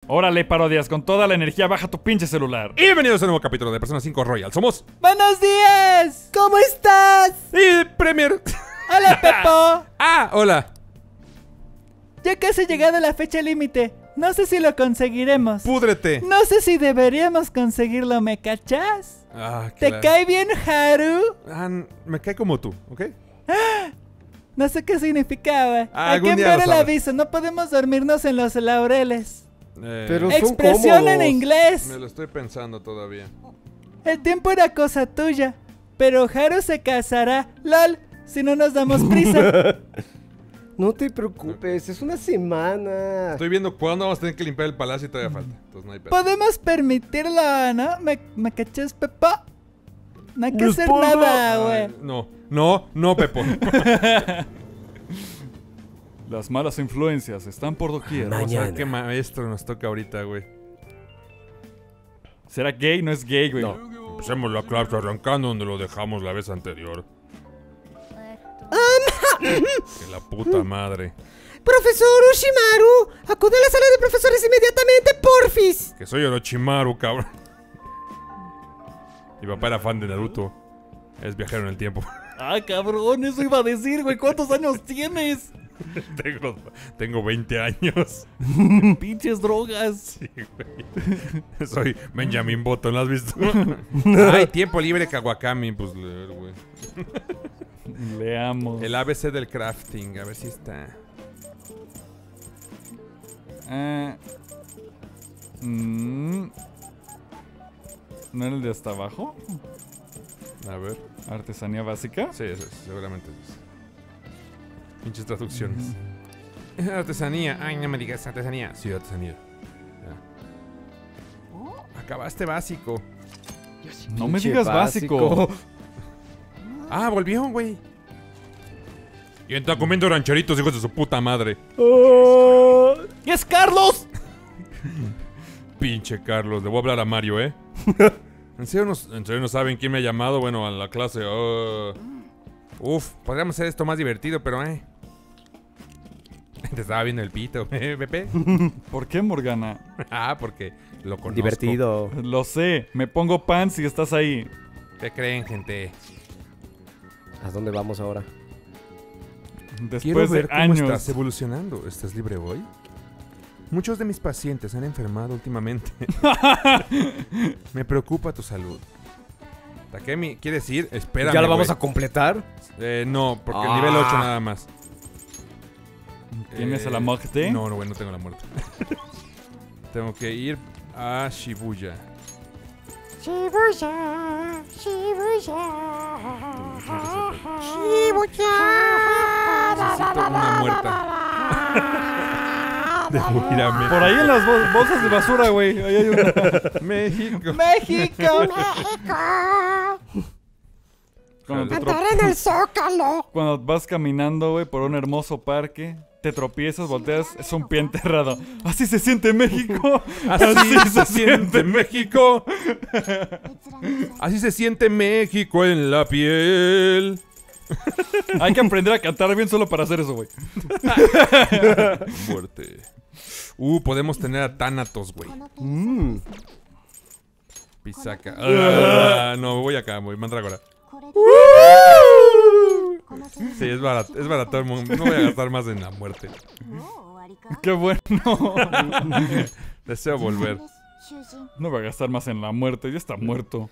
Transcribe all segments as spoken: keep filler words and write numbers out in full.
Órale, parodias, con toda la energía baja tu pinche celular. Y bienvenidos a un nuevo capítulo de Persona cinco Royal. Somos... ¡Buenos días! ¿Cómo estás? Y Premier. ¡Hola, Pepo! Ah, hola. Ya casi ha llegado la fecha límite. No sé si lo conseguiremos. Púdrete. No sé si deberíamos conseguirlo, ¿me cachas? Ah, ¿Te claro. cae bien, Haru? Ah, me cae como tú, ¿ok? No sé qué significaba. Ah, Hay que algún día enviar lo el sabrás. aviso. No podemos dormirnos en los laureles. Eh, Pero son Expresión en cómodos. inglés. Me lo estoy pensando todavía. El tiempo era cosa tuya. Pero Haru se casará. LOL. Si no nos damos prisa. No te preocupes, es una semana. Estoy viendo cuándo vamos a tener que limpiar el palacio y todavía falta. Entonces no hay pedo. Podemos permitirlo, ¿no? ¿Me, me cachas, Pepo? No hay que Mi hacer esposa. nada, güey. Ay, no, no, no, Pepo. Las malas influencias están por doquier. Vamos a ver Mañana. qué maestro nos toca ahorita, güey. ¿Será gay? No es gay, güey. No. Empecemos la clase arrancando donde lo dejamos la vez anterior. Que la puta madre. Profesor Ushimaru, acude a la sala de profesores inmediatamente, porfis. Que soy Orochimaru, cabrón. Mi papá era fan de Naruto. Es viajero en el tiempo. Ah, cabrón, eso iba a decir, güey. ¿Cuántos años tienes? tengo, tengo veinte años. Pinches drogas. Sí, güey. Soy Benjamin Button, ¿lo has visto? Ay, tiempo libre Kawakami. Pues leer, güey. Leamos. El A B C del crafting, a ver si está. Ah, mm, ¿No era el de hasta abajo? A ver. ¿Artesanía básica? Sí, eso es, seguramente eso es. Pinches traducciones. Artesanía. Ay, no me digas artesanía. Sí, artesanía. Ya. Acabaste básico. No me Pinche digas básico. Ah, volvió, güey. ¿Quién está comiendo rancheritos, hijos de su puta madre? ¿Qué es Carlos? Pinche Carlos, le voy a hablar a Mario, ¿eh? ¿En serio, no, ¿En serio no saben quién me ha llamado? Bueno, a la clase. Uh, uf, podríamos hacer esto más divertido, pero eh. Te estaba viendo el pito, ¿eh, Pepe? ¿Por qué, Morgana? Ah, porque lo conozco. Divertido. Lo sé, me pongo pants y estás ahí. ¿Qué creen, gente? ¿A dónde vamos ahora? Quiero Después de ver cómo años. estás evolucionando. ¿Estás libre hoy? Muchos de mis pacientes han enfermado últimamente. Me preocupa tu salud. Takemi, ¿quiere decir? Espérame, ¿Ya lo vamos güey. a completar? Eh, no, porque el Ah. nivel ocho nada más. ¿Tienes Eh, a la muerte? No, no, güey, no tengo la muerte. Tengo que ir a Shibuya. Shibuya, Shibuya, Necesito una muerta. Debo ir a México. Por ahí en las bol- bolsas de basura, güey. Ahí hay una. México. ¡México! México, Cuando, te tro- andar en el Zócalo. cuando vas caminando, güey, por un hermoso parque, te tropiezas, volteas, es un pie enterrado. Así se siente México. Así se siente México. Así se siente México en la piel. Hay que aprender a cantar bien solo para hacer eso, güey. Muerte. Uh, podemos tener a Thanatos, güey. Mmm. Pisaka. Ah, no, voy acá, voy. Mandrágora. Sí, es barato, es barato. No voy a gastar más en la muerte. Qué bueno. Deseo volver. No voy a gastar más en la muerte, ya está muerto.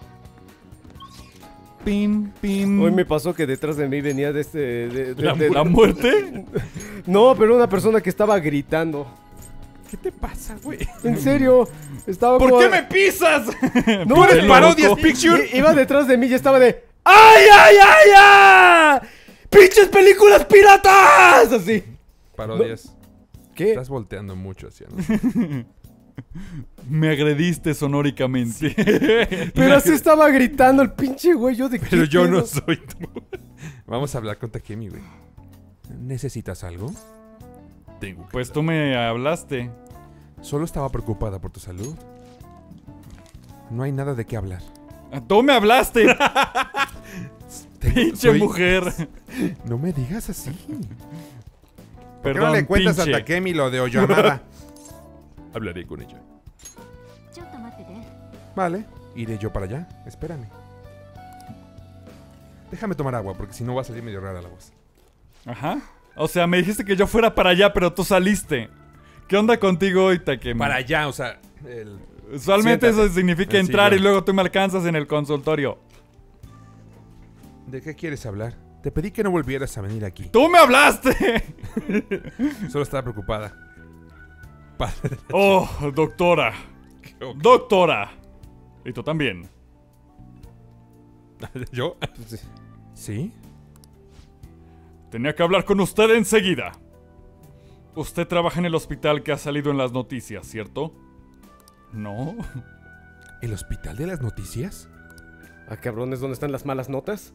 Pim, pim. Hoy me pasó que detrás de mí venía de este... de- de- ¿La, de- la muerte? No, pero una persona que estaba gritando. ¿Qué te pasa, güey? En serio, estaba ¿Por como- qué me pisas? No, ¿Tú eres Pelo Parodias loco. Picture? I- Iba detrás de mí y estaba de... ¡Ay, ay, ay, ay! ¡Pinches películas piratas! Así. Parodias. ¿Qué? Estás volteando mucho hacia nosotros. Me agrediste sonóricamente. Pero así estaba gritando el pinche güey. Yo de Pero ¿qué yo no pedo? soy tú. Vamos a hablar con Takemi, güey. ¿Necesitas algo? Tengo que Pues tú me hablaste. Solo estaba preocupada por tu salud. No hay nada de qué hablar. Tú me hablaste. Tengo- Pinche soy- mujer. No me digas así. ¿Por qué Perdón, no le cuentas pinche. a Takemi lo de Oyamada? Hablaré con ella. Vale, iré yo para allá. Espérame. Déjame tomar agua, porque si no va a salir medio rara la voz. Ajá. O sea, me dijiste que yo fuera para allá, pero tú saliste. ¿Qué onda contigo hoy, Takemi? Para allá, o sea... El... Usualmente Siéntate. eso significa El entrar y sillón. luego tú me alcanzas en el consultorio. ¿De qué quieres hablar? Te pedí que no volvieras a venir aquí. ¡Tú me hablaste! Solo estaba preocupada. Padre. Oh, doctora. Doctora. Y tú también. ¿Yo? ¿Sí? Tenía que hablar con usted enseguida. Usted trabaja en el hospital que ha salido en las noticias, ¿cierto? No. ¿El hospital de las noticias? Ah, cabrones, ¿dónde están las malas notas?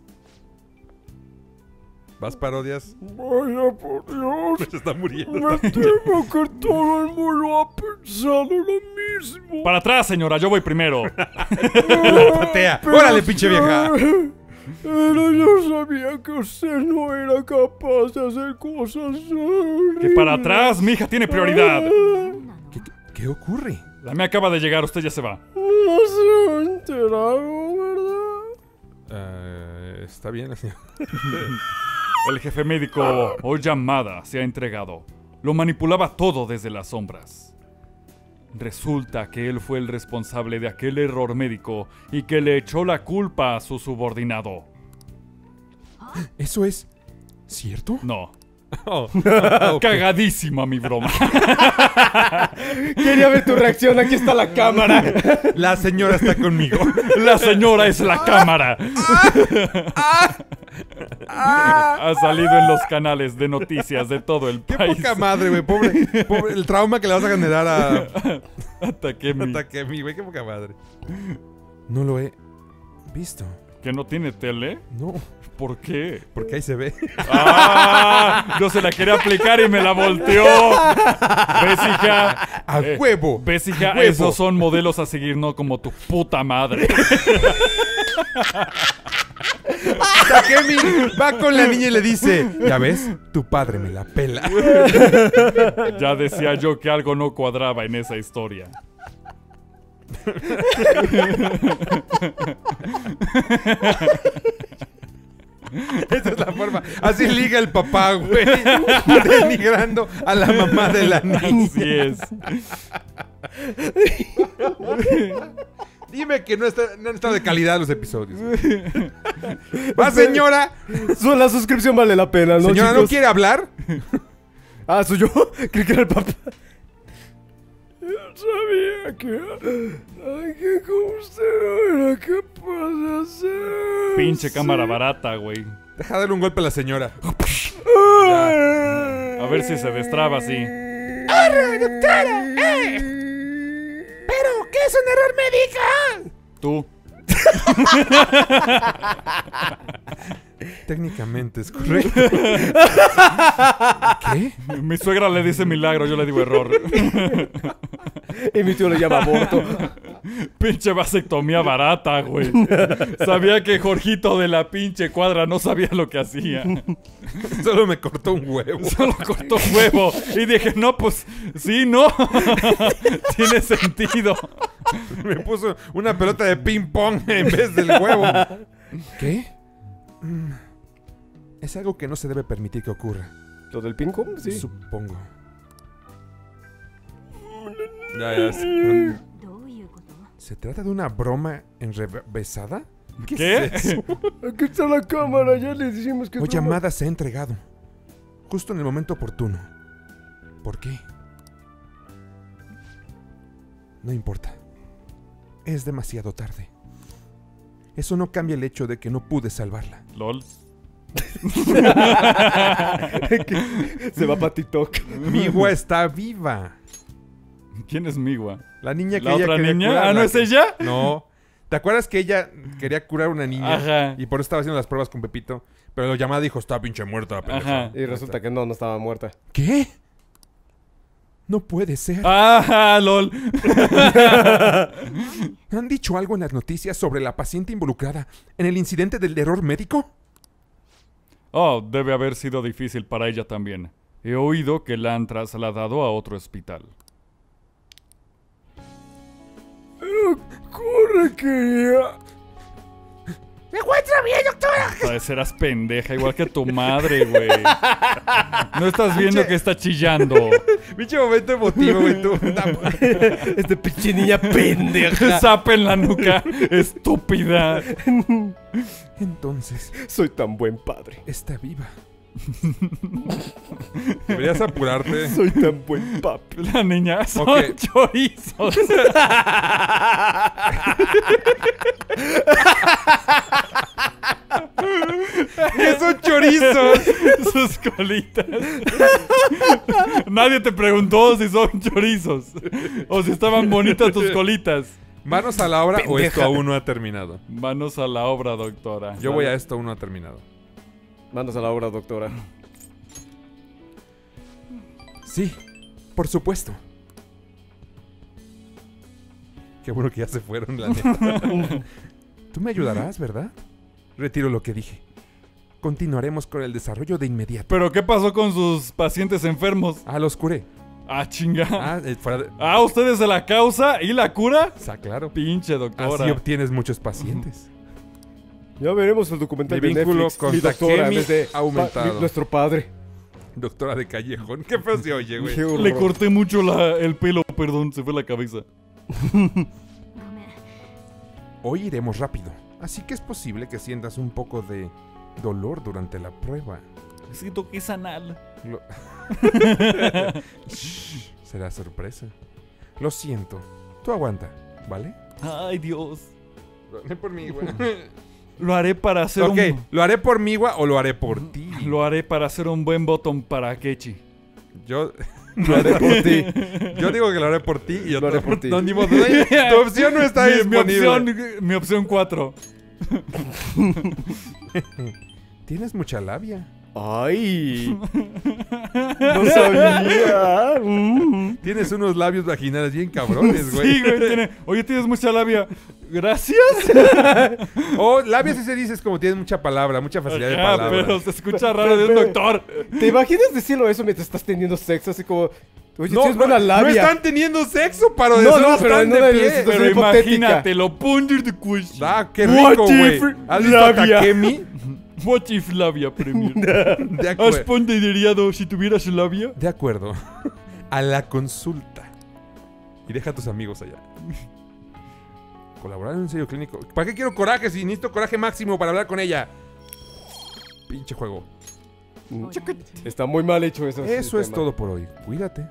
¿Vas, parodias? Vaya por Dios. Se está muriendo. Me temo que todo el mundo ha pensado lo mismo. Para atrás, señora, yo voy primero. La patea. ¡Órale, pinche vieja! Pero yo sabía que usted no era capaz de hacer cosas. Que para atrás, mi hija tiene prioridad. ¿Qué, qué, qué ocurre? La me acaba de llegar, usted ya se va. No se ha enterado, ¿verdad? Uh, está bien, señor. El jefe médico o llamada se ha entregado. Lo manipulaba todo desde las sombras. Resulta que él fue el responsable de aquel error médico y que le echó la culpa a su subordinado. ¿Eso es cierto? No. Oh. Cagadísima mi broma. Quería ver tu reacción, aquí está la cámara. La señora está conmigo. La señora es la cámara. Ha salido en los canales de noticias de todo el Qué país. poca madre, güey. Pobre, pobre. El trauma que le vas a generar a... Takemi. a Takemi, güey. Qué poca madre. No lo he visto. ¿Que no tiene tele? No, ¿Por qué? porque ahí se ve. ¡Ah! Yo se la quería aplicar y me la volteó. ¿Ves, hija? ¡A Eh, huevo! ¿Ves, hija? ¡A huevo! Esos son modelos a seguir, no como tu puta madre. Takemi va con la niña y le dice: ¿Ya ves? Tu padre me la pela. Ya decía yo que algo no cuadraba en esa historia. Esa es la forma. Así liga el papá, güey. Denigrando a la mamá de la niña. Así es. Dime que no está, no han estado de calidad los episodios. Va, señora. Su- La suscripción vale la pena, ¿no, Señora, ¿no chicos? quiere hablar? Ah, ¿soy yo? Creí que era el papá. Yo sabía que... Ay, que con usted no era capaz de hacer... Pinche cámara barata, güey. Deja darle un golpe a la señora. A ver si se destraba así. ¿Pero qué es un error médico? Tú. Técnicamente es correcto. ¿Qué? Mi suegra le dice milagro, yo le digo error. Y mi tío le llama aborto. Pinche vasectomía barata, güey. Sabía que Jorgito de la pinche cuadra no sabía lo que hacía. Solo me cortó un huevo. Solo cortó huevo. Y dije, no, pues, sí, no. Tiene sentido. Me puso una pelota de ping pong en vez del huevo. ¿Qué? Mm, Es algo que no se debe permitir que ocurra. ¿Lo del ping pong? Sí. Supongo. Ya, ya. sí. ¿Se trata de una broma enrevesada? ¿Qué? es eso? Aquí está la cámara, ya le dijimos que... O llamada se ha entregado. Justo en el momento oportuno. ¿Por qué? No importa. Es demasiado tarde. Eso no cambia el hecho de que no pude salvarla. LOL. Se va para TikTok. Migua está viva. ¿Quién es Migua? La niña que ¿La ella otra quería niña? curar, ¿Ah, no la es que- ella? No. ¿Te acuerdas que ella quería curar a una niña? Ajá. Y por eso estaba haciendo las pruebas con Pepito. Pero la llamada dijo, está pinche muerta, pendeja. Ajá. Y resulta que no, no estaba muerta. ¿Qué? No puede ser. ¡Ah, lol! ¿Han dicho algo en las noticias sobre la paciente involucrada en el incidente del error médico? Oh, debe haber sido difícil para ella también. He oído que la han trasladado a otro hospital. le quería. ¡Se encuentra bien, doctora! O sea, serás pendeja, igual que tu madre, güey. No estás viendo que está chillando. Pinche momento emotivo, güey. Tú. Este pinche niña pendeja. Zapa en la nuca, estúpida. Entonces, Soy tan buen padre. está viva. Deberías apurarte. Soy tan buen papi. La niña, son Ok. chorizos. ¡Que son chorizos! Sus colitas. Nadie te preguntó si son chorizos. O si estaban bonitas tus colitas. ¿Manos a la obra o Pendeja. esto aún no ha terminado? Manos a la obra, doctora. Yo voy a esto aún no ha terminado. Manos a la obra, doctora. Sí, por supuesto. Qué bueno que ya se fueron, la neta. Tú me ayudarás, ¿verdad? Retiro lo que dije. Continuaremos con el desarrollo de inmediato. ¿Pero qué pasó con sus pacientes enfermos? Ah, los curé. Ah, chinga. Ah, eh, fuera de... Ah, ¿ustedes de la causa y la cura? Sa- claro. Pinche doctora. Así obtienes muchos pacientes. Ya veremos el documental Mi de vínculo Netflix. con Mi doctora, en Takemi vez de ha aumentado. pa- mi- nuestro padre. Doctora de callejón. Qué feo se oye, güey. Qué horror. Le corté mucho la- el pelo, perdón, se fue la cabeza. Hoy iremos rápido. Así que es posible que sientas un poco de dolor durante la prueba. Siento que es anal. Lo- Shh, será sorpresa. Lo siento. Tú aguanta, ¿vale? Ay, Dios. Lo haré por mí, güey. Lo haré para hacer Ok, un... ¿lo haré por mí, güey, o lo haré por ti? Lo haré para hacer un buen botón para Kechi. Yo, Lo haré por ti. yo digo que lo haré por ti y yo Lo haré no- por ti. No, ni modo. Tu opción no está mi, mi disponible. opción, mi opción cuatro. Tienes mucha labia. Ay. No sabía. Mm. Tienes unos labios vaginales bien cabrones, güey. Sí, güey, tiene... Oye, tienes mucha labia. Gracias. O labios si se dice es como tienes mucha palabra, mucha facilidad de Ajá, palabra. pero se escucha raro de un doctor. ¿Te imaginas decirlo eso mientras estás teniendo sexo? Así como, oye, No, tienes buena no, labia. no están teniendo sexo para No, decir no, pero están en de una pie. situación Pero hipotética. imagínate, lo ponder the question. Ah, qué What rico, güey. if ¿Has visto labia? a Takemi? What if labia, Premier? De, ¿Has acuer- ponderiado si tuvieras labia? de acuerdo. A la consulta. Y deja a tus amigos allá. Colaborar en un ensayo clínico. ¿Para qué quiero coraje si necesito coraje máximo para hablar con ella? Pinche juego. Mm. Está muy mal hecho eso. Eso es todo por hoy. Cuídate.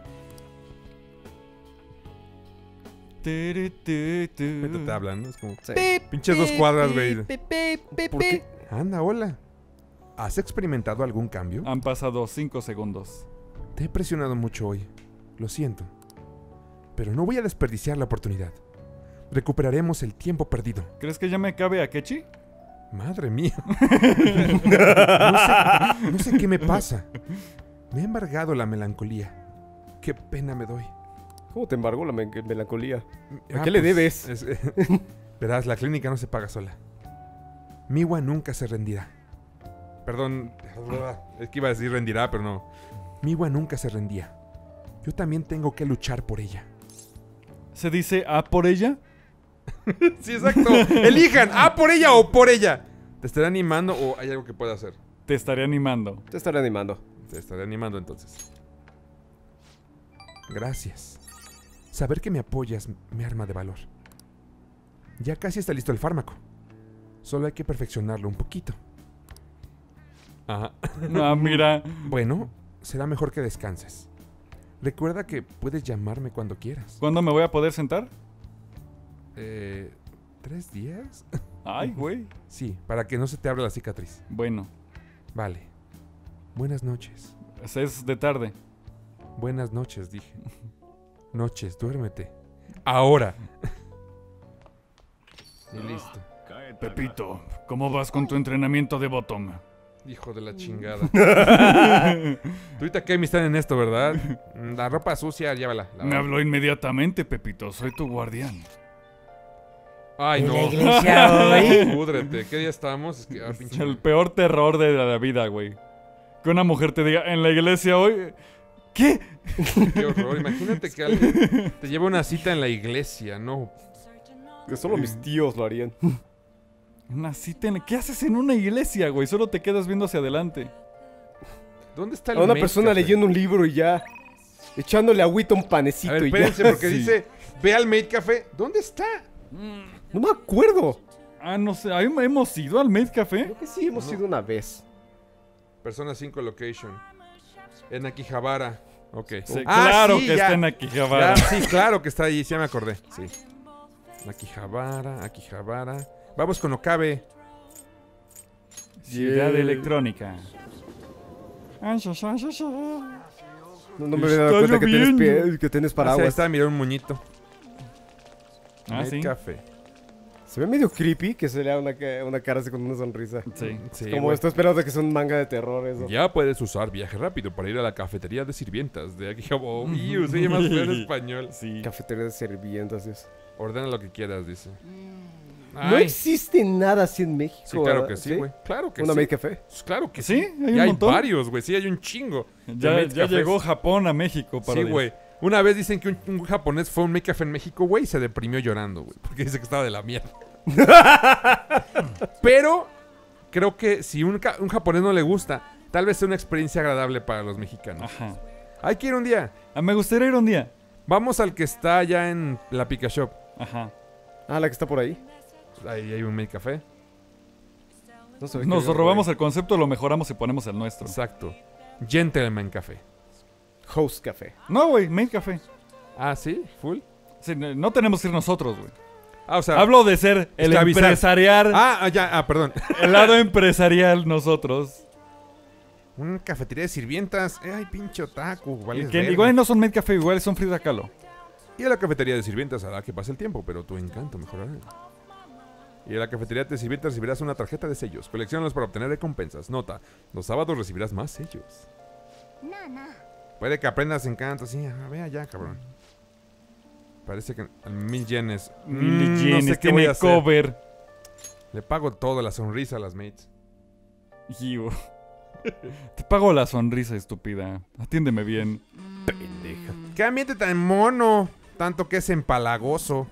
Tere, te, te. Ahorita te hablan, ¿no? Es como... Sí. Pinches dos cuadras, güey. ¿Por qué? Anda, hola. ¿Has experimentado algún cambio? Han pasado cinco segundos. Te he presionado mucho hoy. Lo siento. Pero no voy a desperdiciar la oportunidad. Recuperaremos el tiempo perdido. ¿Crees que ya me cabe a Kechi? Madre mía. No sé, no sé qué me pasa. Me ha embargado la melancolía. Qué pena me doy. ¿Cómo te embargó la me- melancolía? ¿A Ah, qué le pues, debes? es- verás, la clínica no se paga sola. Miwa nunca se rendirá. Perdón, es que iba a decir rendirá, pero no. Miwa nunca se rendía. Yo también tengo que luchar por ella. ¿Se dice A por ella? Sí, exacto. Elijan, ¿a por ella o por ella? ¿Te estaré animando o hay algo que pueda hacer? Te estaré animando. Te estaré animando. Te estaré animando entonces. Gracias. Saber que me apoyas me arma de valor. Ya casi está listo el fármaco. Solo hay que perfeccionarlo un poquito. Ajá. Ah, mira. Bueno, será mejor que descanses. Recuerda que puedes llamarme cuando quieras. ¿Cuándo me voy a poder sentar? Eh, ¿Tres días? Ay, güey. Sí, para que no se te abra la cicatriz. Bueno, Vale. Buenas noches. es de tarde. Buenas noches, dije. Noches, duérmete. Ahora. Y listo. Pepito, ¿cómo vas con tu entrenamiento de bottom? Hijo de la chingada. Tú y Takemi están en esto, ¿verdad? La ropa sucia, llévala. Me lávala. habló inmediatamente, Pepito. Soy tu guardián. Ay, ¿En no. la iglesia hoy? Púdrete. ¿Qué día estamos? Es que, ah, Es pinche- el peor terror de la vida, güey. Que una mujer te diga, en la iglesia hoy... ¿Qué? Qué horror. Imagínate que alguien te lleva una cita en la iglesia, ¿no? Que solo mis tíos lo harían. Una cita en- ¿Qué haces en una iglesia, güey? Solo te quedas viendo hacia adelante. ¿Dónde está el A una Made persona Café? leyendo un libro y ya. Echándole agüita a un panecito A ver, y ya. espérense, porque Sí. dice, ve al Made Café. ¿Dónde está? No me acuerdo. Ah, no sé. ¿ahí ¿Hemos ido al Made Café? Creo que sí, hemos ido una vez. Persona cinco location. En Akihabara. Ok. Sí, Ah, claro sí, que ya. está en Akihabara. Ya, sí, claro que está ahí. Sí, ya me acordé. Sí. Akihabara, Akihabara. Vamos con Okabe. Ciudad Yeah. electrónica. No, no me había dado Está cuenta que tienes, lloviendo. pie- que tienes Ah, sí, ahí paraguas. está, mira un moñito. Ah, Made sí. Café. Se ve medio creepy que se lea una, ca- una cara así con una sonrisa. Sí. Sí, Como güey. estoy esperando que sea un manga de terror eso. Ya puedes usar viaje rápido para ir a la cafetería de sirvientas de Akihabara. Oh, iu, se llama feo en español. Sí. Cafetería de sirvientas. Eso. Ordena lo que quieras, dice. No Ay, existe nada así en México. sí, claro ¿verdad? que sí, güey. Claro que ¿Una sí. Made Café? Pues claro que Sí, sí. hay un Y hay montón. varios, güey. Sí, hay un chingo. de Ya, Made ya Cafés. llegó Japón a México para Sí, decir- güey. Una vez dicen que un, un japonés fue a un Made Café en México, güey, y se deprimió llorando, güey. Porque dice que estaba de la mierda. Pero creo que si un, ca- un japonés no le gusta, tal vez sea una experiencia agradable para los mexicanos. Ajá. Hay que ir un día. Ah, me gustaría ir un día. Vamos al que está allá en la Pika Shop. Ajá. Ah, la que está por ahí. Ahí hay un Made Café. No se ve Nos que- robamos el concepto, lo mejoramos y ponemos el nuestro. Exacto. Gentleman Café. Host Café. No, güey, Made Café. Ah, ¿sí? ¿Full? Sí, no no tenemos que ir nosotros, güey. Ah, o sea... Hablo de ser el esclavizar. empresarial, Ah, ah, ya. Ah, perdón. el lado empresarial nosotros. Una cafetería de sirvientas. Eh, ay, pinche otaku. vales Que verga. igual no son Made Café, igual son Frida Kahlo. Y a la cafetería de sirvientas hará que pase el tiempo, pero tu encanto mejorará. Y a la cafetería de sirvientas recibirás una tarjeta de sellos. Colecciónalos para obtener recompensas. Nota, los sábados recibirás más sellos. Puede que aprendas encanto. Sí, ah, vea ya, cabrón. Parece que al mil yenes. Mil Mm, yenes, no sé qué voy tiene a hacer. cover. Le pago todo, la sonrisa a las mates. Iu. Te pago la sonrisa, estúpida. Atiéndeme bien. Pendeja. ¡Qué ambiente tan mono! Tanto que es empalagoso.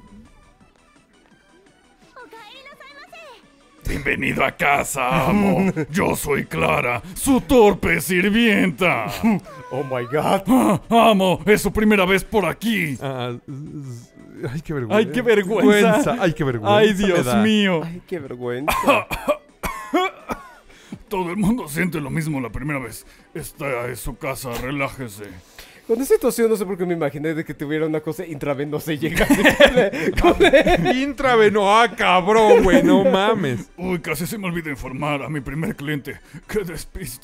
Bienvenido a casa, amo. Yo soy Clara, su torpe sirvienta. Oh my god. Ah, amo, es su primera vez por aquí. Ah, z- ay, qué vergüenza. Ay, qué vergüenza. Ay, qué vergüenza. Ay, me Dios da. mío. Ay, qué vergüenza. Todo el mundo siente lo mismo la primera vez. Esta es su casa, relájese. Con esta situación no sé por qué me imaginé de que tuviera una cosa intravenosa y llegase con el- con el- Intraveno, ah, cabrón, güey, no mames. Uy, casi se me olvida informar a mi primer cliente. ¡Qué despiste!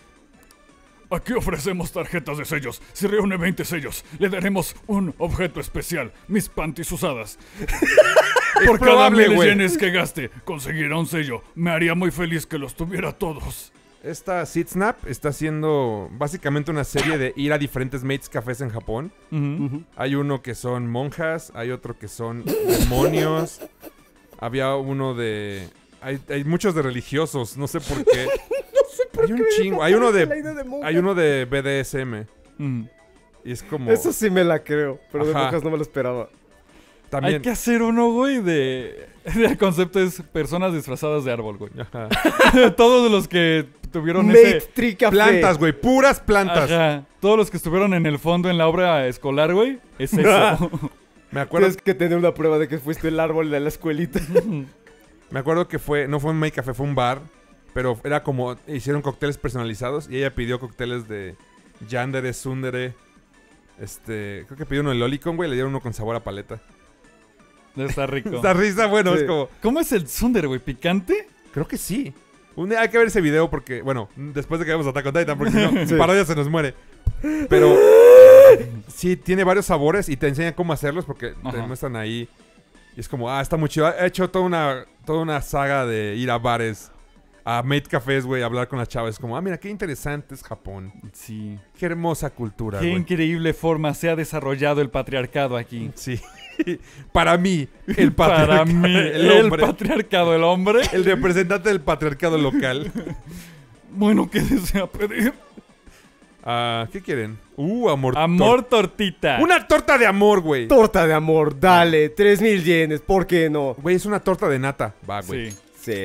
Aquí ofrecemos tarjetas de sellos. Si reúne veinte sellos, le daremos un objeto especial. Mis panties usadas. Por cada probable, mil güey. yenes que gaste, conseguirá un sello. Me haría muy feliz que los tuviera todos. Esta Sitsnap está haciendo básicamente una serie de ir a diferentes mates cafés en Japón. Hay uno que son monjas, hay otro que son demonios. Había uno de... Hay, hay muchos de religiosos, no sé por qué. Hay un chingo. Hay uno de... La idea de monjas. Hay uno de B D S M. Mm. Y es como... Eso sí me la creo, pero de Ajá. monjas no me lo esperaba. También... Hay que hacer uno, güey, de... El concepto es personas disfrazadas de árbol, güey. Ajá. Todos los que tuvieron Mate ese... Tree Café. Plantas, güey, puras plantas. Ajá. Todos los que estuvieron en el fondo en la obra escolar, güey, es eso. Me acuerdo, Tienes que tener una prueba de que fuiste el árbol de la escuelita. me acuerdo que fue... No fue un mate café, fue un bar. Pero era como... Hicieron cócteles personalizados. Y ella pidió cócteles de... Yandere, Sundere... Este... Creo que pidió uno de Lolicon, güey. Le dieron uno con sabor a paleta. Está rico. Esta risa, bueno, Sí. es como... ¿Cómo es el Sunder, güey? ¿Picante? Creo que sí. Un día hay que ver ese video porque... Bueno, después de que veamos Attack on Titan. Porque si no, Sí. Parodia se nos muere. Pero... Sí, tiene varios sabores. Y te enseña cómo hacerlos. Porque te Ajá. muestran ahí... Y es como... Ah, está muy chido. Ha hecho toda una... Toda una saga de ir a bares... A mate cafés, güey, a hablar con las chavas. Es como, ah, mira, qué interesante es Japón. Sí. Qué hermosa cultura, Qué güey. increíble forma se ha desarrollado el patriarcado aquí. Sí. Para mí, el Para patriarcado. mí, el el, hombre. patriarcado, el hombre. El representante del patriarcado local. Bueno, ¿qué desea pedir? Ah, ¿qué quieren? Uh, amor. Amor tor- tortita. Una torta de amor, güey. Torta de amor, dale. Tres mil yenes, ¿por qué no? Güey, es una torta de nata. Va, güey. Sí. Sí.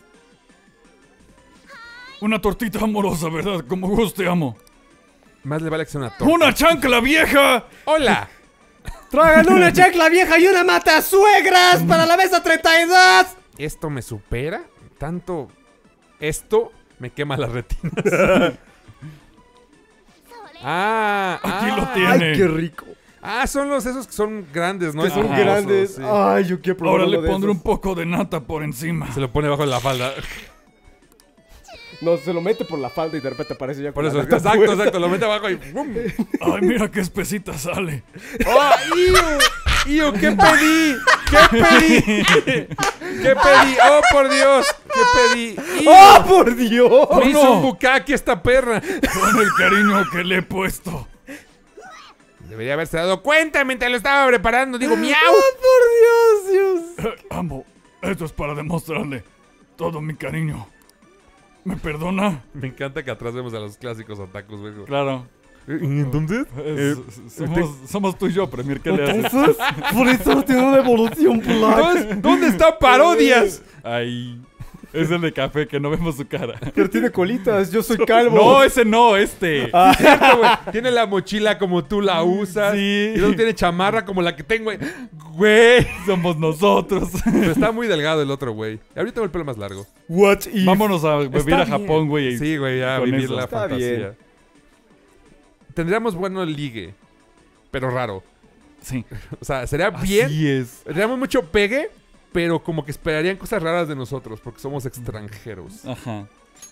Una tortita amorosa, ¿verdad? Como vos te amo. Más le vale que sea una torta. ¡Una chancla vieja! ¡Hola! ¡Tragan una chancla vieja y una mata suegras para la mesa treinta y dos! ¿Esto me supera? Tanto... Esto me quema las retinas. ah, Aquí ah. lo tiene. ¡Ay, qué rico! Ah, son los esos que son grandes, ¿no? Que son Ajá. grandes. Sí. Ay, yo quiero probar Ahora le uno de pondré esos. un poco de nata por encima. Se lo pone bajo la falda. No, se lo mete por la falda y de repente aparece ya Por con eso, la nalga exacto, fuera. exacto. Lo mete abajo y... ¡bum! Ay, mira qué espesita sale. ¡Oh, iu! ¡Iu! ¿Qué pedí? ¿Qué pedí? ¿Qué pedí? ¡Oh, por Dios! ¿Qué pedí? ¡Iu! ¡Oh, por Dios! ¡Me hizo no! un bukkake esta perra! Con el cariño que le he puesto. Debería haberse dado cuenta mientras lo estaba preparando. Digo, miau. ¡Oh, por Dios, Dios! Eh, amo. Esto es para demostrarle todo mi cariño. ¿Me perdona? Me encanta que atrás vemos a los clásicos otakus, güey. Claro. ¿Y entonces? Es- somos, somos tú y yo, Premier. ¿Qué le haces? Entonces, por eso tiene una evolución black. Entonces, ¿dónde está Parodias? Ahí. Es el de café, que no vemos su cara. Pero tiene colitas, yo soy calvo. No, ese no, este. Cierto, güey. Tiene la mochila como tú la usas. Sí. Y luego tiene chamarra como la que tengo, güey. Güey. Somos nosotros. Pero está muy delgado el otro, güey. Y ahorita tengo el pelo más largo. What if? Vámonos a vivir Está a Japón, güey. Sí, güey, ya con vivir eso. la Está fantasía. bien. Tendríamos bueno ligue, pero raro. Sí. O sea, sería bien. Así es. Tendríamos mucho pegue, pero como que esperarían cosas raras de nosotros porque somos extranjeros. Ajá.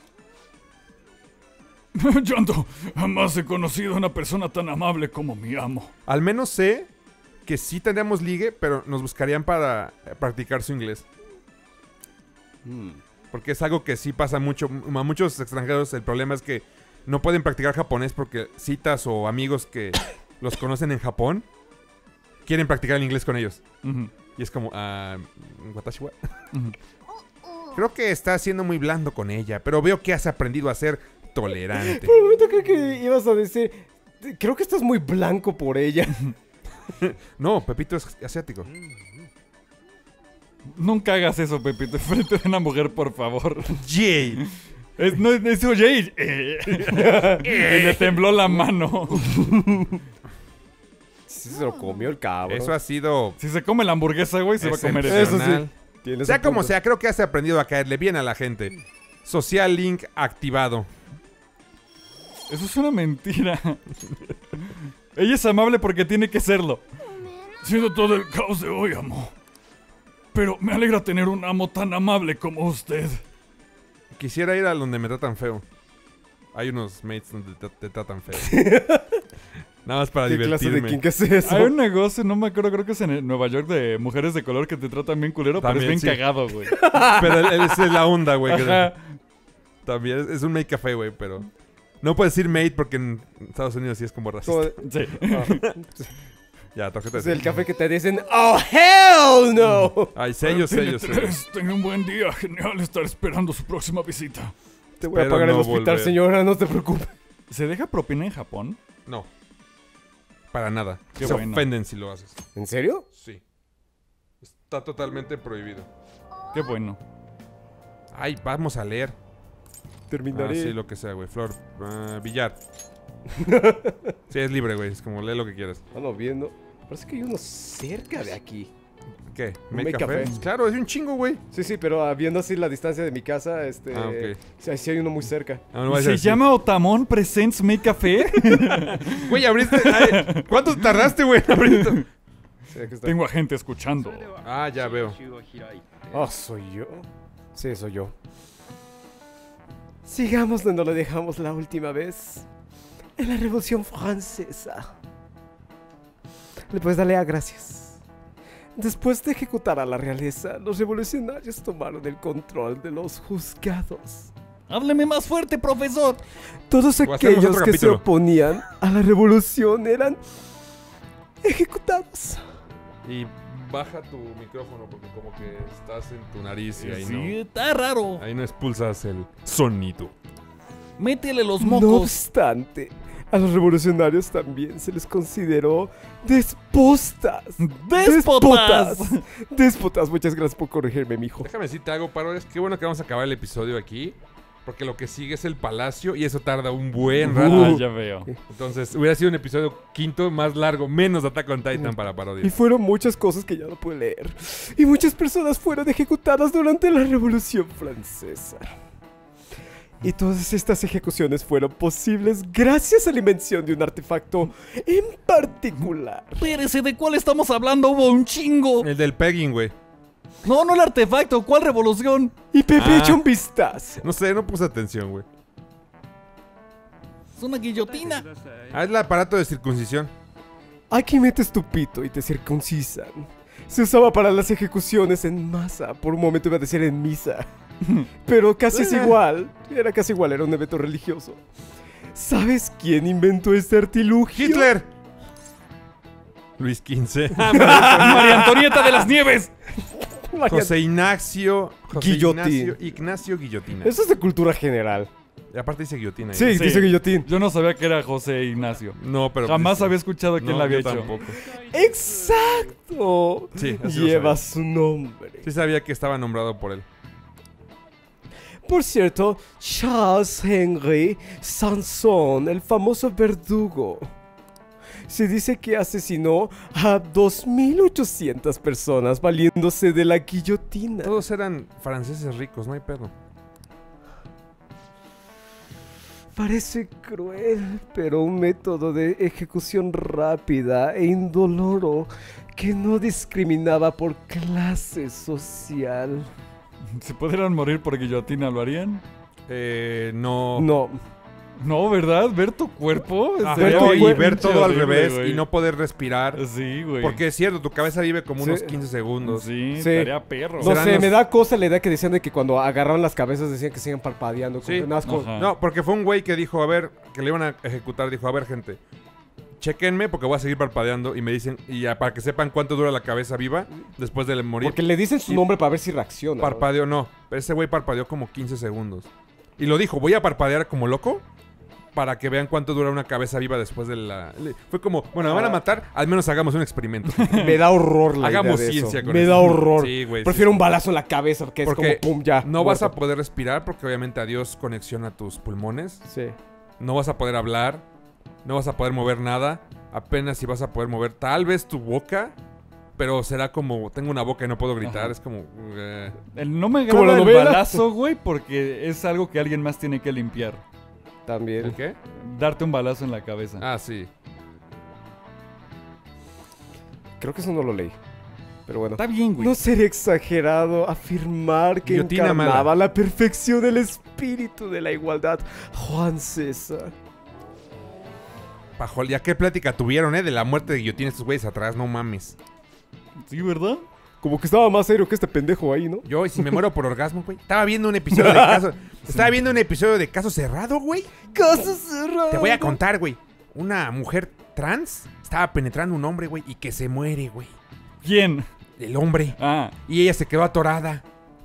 Yanto, jamás he conocido a una persona tan amable como mi amo. Al menos sé que sí tendríamos ligue, pero nos buscarían para eh, practicar su inglés. Hmm. Porque es algo que sí pasa mucho. A muchos extranjeros el problema es que no pueden practicar japonés porque citas o amigos que los conocen en Japón quieren practicar el inglés con ellos. Ujú, Y es como, ah, watashi wa? ujú. Creo que estás siendo muy blando con ella, pero veo que has aprendido a ser tolerante. Por un momento creo que ibas a decir... Creo que estás muy blanco por ella. No, Pepito es asiático. Nunca hagas eso, Pepito, frente de una mujer, por favor. Jay. Es, no es eso, Jay. Eh. Y le tembló la mano. Sí se lo comió el cabrón. Eso ha sido... Si se come la hamburguesa, güey, se va a comer eso. Eso excepcional. sí. Tienes Sea un como punto. sea, creo que has aprendido a caerle bien a la gente. Social link activado. Eso es una mentira. Ella es amable porque tiene que serlo. Siento todo el caos de hoy, amo. Pero me alegra tener un amo tan amable como usted. Quisiera ir a donde me tratan feo. Hay unos mates donde te, te tratan feo. Nada más para ¿Qué clase divertirme. de kink es eso? Hay un negocio, no me acuerdo, creo que es en Nueva York, de mujeres de color que te tratan bien culero, pero es También, bien sí. cagado, güey. Pero él- él- esa es la onda, güey. que- Ajá. También es, es un mate café, güey, pero... No puedes decir mate porque en Estados Unidos sí es como racista. Como- Sí. Ah, Ya, tarjeta es de- el café que te dicen, ¡Oh, hell no! Ay, sellos, Tiene sellos, sellos. tres. Tenga un buen día. Genial estar esperando su próxima visita. Te voy a Espero pagar el no hospital, volver. señora, no te preocupes. ¿Se deja propina en Japón? No. Para nada. Qué Se bueno. ofenden si lo haces. ¿En serio? Sí. Está totalmente prohibido. Qué bueno. Ay, vamos a leer. Terminaré. Ah, sí, lo que sea, güey. Flor. ah, billar. Sí, es libre, güey. Es como lee lo que quieras. Bueno, viendo. Parece que hay uno cerca de aquí. ¿Qué? Un ¿Make make café? café. Claro, es un chingo, güey. Sí, sí, pero ah, viendo así la distancia de mi casa, este... Ah, ok. Sí, sí hay uno muy cerca. Ah, no vas a ¿Se decir. llama Otamon Presents Make Café? Güey, abriste. ay, ¿Cuánto tardaste, güey, en abrir esto? Sí, aquí está. Tengo a gente escuchando. Ah, ya veo. Oh, ¿soy yo? Sí, soy yo. Sigamos donde lo dejamos la última vez. En la Revolución Francesa. Le puedes darle a gracias. Después de ejecutar a la realeza, los revolucionarios tomaron el control de los juzgados. Hábleme más fuerte, profesor. Todos O hacemos aquellos otro que se capítulo. oponían a la revolución eran ejecutados. Y baja tu micrófono porque como que estás en tu nariz y ahí Sí, está raro. no. Ahí no expulsas el sonido. Métele los No mocos. obstante, A los revolucionarios también se les consideró déspotas. ¡Déspotas! Déspotas, muchas gracias por corregirme, mijo. Déjame decirte algo, Paro. Es que bueno que vamos a acabar el episodio aquí. Porque lo que sigue es el palacio y eso tarda un buen rato. Ah, ya veo. Entonces, hubiera sido un episodio quinto más largo, menos Attack on Titan para Parodia. Y fueron muchas cosas que ya no pude leer. Y muchas personas fueron ejecutadas durante la Revolución Francesa. Y todas estas ejecuciones fueron posibles gracias a la invención de un artefacto en particular. Espérese, ¿de cuál estamos hablando? Hubo un chingo. El del pegging, güey. No, no el artefacto. ¿Cuál revolución? Y Pepe Ah. echó un vistazo. No sé, no puse atención, güey. Es una guillotina. Ah, es el aparato de circuncisión. Aquí metes tu pito y te circuncisan. Se usaba para las ejecuciones en masa. Por un momento iba a decir en misa. Pero casi es igual. Era casi igual, era un evento religioso. ¿Sabes quién inventó este artilugio? ¡Hitler! Luis quince. María Antonieta de las Nieves. José Ignacio. José Guillotín. Ignacio, Ignacio Guillotina. Eso es de cultura general. Y aparte dice guillotina. ahí. Sí, Sí. dice guillotín. Yo no sabía que era José Ignacio. No, pero. Jamás pues, había escuchado quién no, la había yo hecho. tampoco. ¡Exacto! Sí, así lo Lleva sabía. su nombre. Sí sabía que estaba nombrado por él. Por cierto, Charles Henry Sanson, el famoso verdugo, se dice que asesinó a dos mil ochocientas personas valiéndose de la guillotina. Todos eran franceses ricos, no hay pedo. Parece cruel, pero un método de ejecución rápida e indoloro que no discriminaba por clase social. Si pudieran morir por guillotina, ¿lo harían? Eh, no. No, No, ¿verdad? ¿Ver tu cuerpo? Ajá, Sería no, bien y ver pinche todo al horrible, revés güey. y no poder respirar. Sí, güey. Porque es cierto, tu cabeza vive como Sí. unos quince segundos. Sí, Sí. estaría perro. no Serán sé, los- me da cosa la idea que decían de que cuando agarraron las cabezas decían que siguen parpadeando. como Sí. que nada más con- Ajá. No, porque fue un güey que dijo, a ver, que le iban a ejecutar, dijo, a ver, gente, chequenme porque voy a seguir parpadeando y me dicen, y ya, para que sepan cuánto dura la cabeza viva después de morir. Porque le dicen su Y- nombre para ver si reacciona. ¿no? Parpadeó, no. Ese güey parpadeó como quince segundos. Y lo dijo, voy a parpadear como loco para que vean cuánto dura una cabeza viva después de la... le- Fue como, bueno, me van a matar, al menos hagamos un experimento. Me da horror la Hagamos idea de ciencia eso. con Me eso. da horror. Sí, güey, Prefiero sí. un balazo en la cabeza que es Porque como pum, ya. no vas a muerto. poder respirar porque obviamente adiós conexión a tus pulmones. Sí. No vas a poder hablar. No vas a poder mover nada. Apenas si vas a poder mover tal vez tu boca. Pero será como, tengo una boca y no puedo gritar. Ajá. Es como... eh, El- no me Como la agrada el novela. balazo, güey, porque es algo que alguien más tiene que limpiar. También. ¿El qué? Darte un balazo en la cabeza. Ah, sí. Creo que eso no lo leí. Pero bueno. Está bien, güey. No sería exagerado afirmar que Guillotina encarnaba mala. a la perfección el espíritu de la igualdad. Juan César. Pajol, ¿ya qué plática tuvieron, eh? De la muerte de Guillotina estos güeyes atrás, no mames. Sí, ¿verdad? Como que estaba más serio que este pendejo ahí, ¿no? Yo, y si me muero por orgasmo, güey. Estaba viendo un episodio de caso... Estaba viendo un episodio de Caso Cerrado, güey. Caso cerrado. Te voy a contar, güey. Una mujer trans estaba penetrando a un hombre, güey, y que se muere, güey. ¿Quién? El hombre. Ah, Y ella se quedó atorada.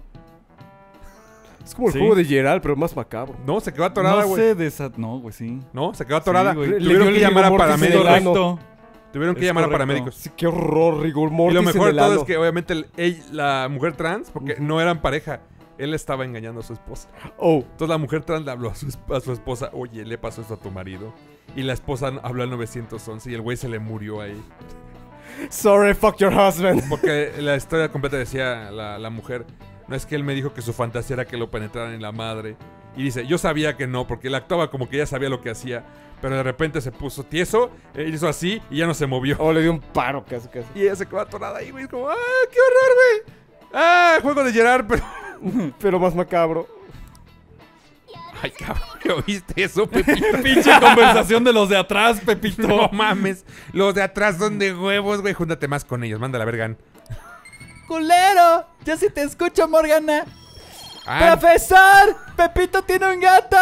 Es como el Sí. juego de Gerald, pero más macabro. No, se quedó atorada, no güey. sé de esa... No, güey, sí. No, se quedó atorada. Sí, güey. Le Tuvieron dio que el llamar a rigor mortis en el paramédicos. ano. Correcto. Tuvieron que Es llamar a correcto. paramédicos. Sí, qué horror, rigor Y mortis lo mejor en de el todo ano. es que obviamente el- ella- la mujer trans, porque no eran pareja, él estaba engañando a su esposa. Oh, Entonces la mujer trans le habló a su, a su esposa, oye, le pasó esto a tu marido. Y la esposa habló al nueve once y el güey se le murió ahí. sorry, fuck your husband. Porque la historia completa decía la, la mujer, no es que él me dijo que su fantasía era que lo penetraran en la madre. Y dice, yo sabía que no, porque él actuaba como que ya sabía lo que hacía. Pero de repente se puso tieso, él hizo así y ya no se movió. Oh, le dio un paro casi, casi. Y ella se quedó atorada ahí, güey. Es como, ¡ah, qué horror, güey! ¡Ah, juego de Gerard! Pero... Pero más macabro. Ay, cabrón, ¿oíste eso, Pepito? Pinche conversación de los de atrás, Pepito. No mames. Los de atrás son de huevos, güey. Júntate más con ellos. Manda la verga. ¡Culero! Yo sí te escucho, Morgana. Ah, ¡Profesor! ¡Pepito tiene un gato!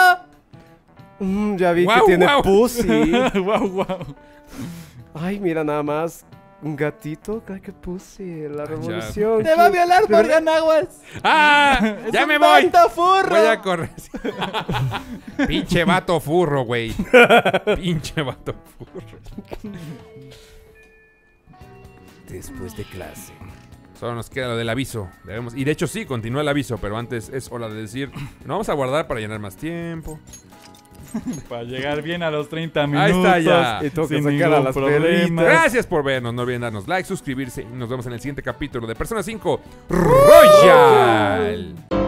Mm, ya vi Guau, que tiene guau. pussy. Wow, wow. Ay, mira nada más. Un gatito, creo que puse la Ah, ya. revolución. ¡Te va a que- violar, de verdad- Morgan Aguas! ¡Ah! ¡Es ¡Ya un me voy! vato furro! Voy a correr. Pinche vato furro, güey. Pinche vato furro. Después de clase. Solo nos queda lo del aviso. Debemos... Y de hecho sí, continúa el aviso, pero antes es hora de decir, no vamos a guardar para llenar más tiempo. Para llegar bien a los treinta Ahí minutos. está ya. Y tengo que sin sacar a ningún las problema. perritas. Gracias por vernos. No olviden darnos like, suscribirse y nos vemos en el siguiente capítulo de Persona cinco Royal.